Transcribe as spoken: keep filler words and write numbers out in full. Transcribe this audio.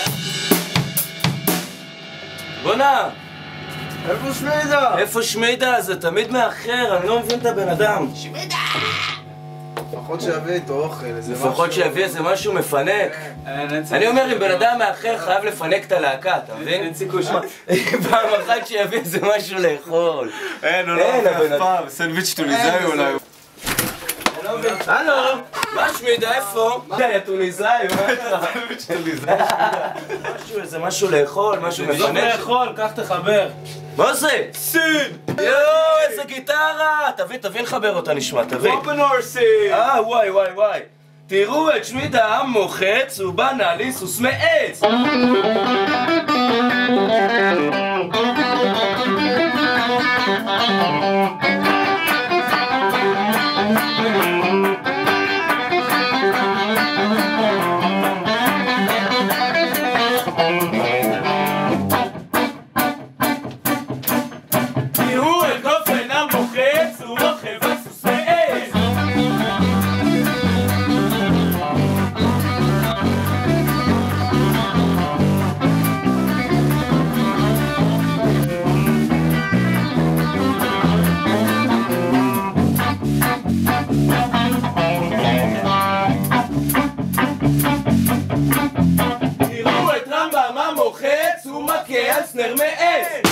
בונה! איפה שמידה? איפה שמידה? זה תמיד מאחר, אני לא מבין את הבן אדם. שמידה! לפחות שיביא איתו אוכל, איזה משהו... לפחות שיביא איזה משהו מפנק. אני אומר, אם בן אדם מאחר חייב לפנק את הלהקה, אתה מבין? אין סיכוי ש... פעם אחת שיביא איזה משהו לאכול. אין, הוא לא אף פעם, סנדוויץ' טוניסאי אולי. הלו! מה שמידה, איפה? די, הטוניסאי, מה אתה? סנדוויץ' טוניסאי. משהו, איזה משהו לאכול, משהו לא מפנק. לאכול, קח תחבר. מה זה? סין! יואו, איזה גיטרה! תביא, תביא לחבר אותה נשמע, תביא. אופנור סין! אה, וואי, וואי, וואי. תראו את שמידה מוחץ, הוא בנה לי סוס מעץ. תראו את אופן המוחץ, הוא רוכב על סוס מעץ. תראו את רמב"ם המוחץ, הוא מכה על סנר מעץ.